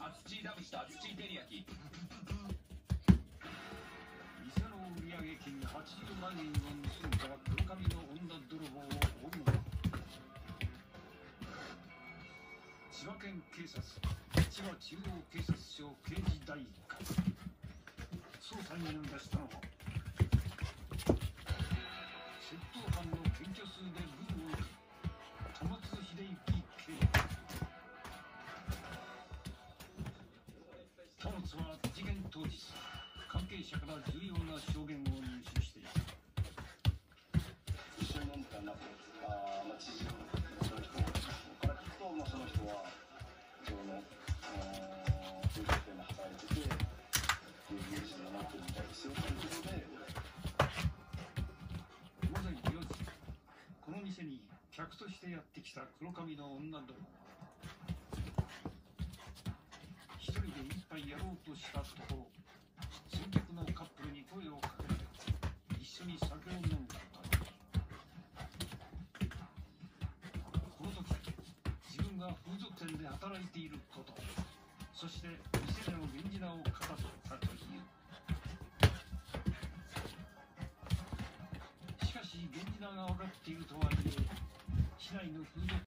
土ダムした土照り焼き。 店の売上金80万円を盗んだ黒髪の女泥棒を追うのは千葉県警察千葉中央警察署刑事第一課。捜査に乗り出したのは窃盗犯の検挙数で群を抜く戸松秀之警部。戸松は事件当日関係者から重要な証言を入手していた。 一緒に飲んでた中知人のその人から聞くと、その人は一応の風俗店で働いてて有事になってるみたいですよということで。 午前4時、この店に客としてやってきた黒髪の女ども。一人で一杯やろうとしたところ、先客のカップルに声をかけられ一緒に酒を飲んだと。この時自分が風俗店で働いていること、そして店での源氏名を語ったという。しかし源氏名が分かっているとはいえ市内の風俗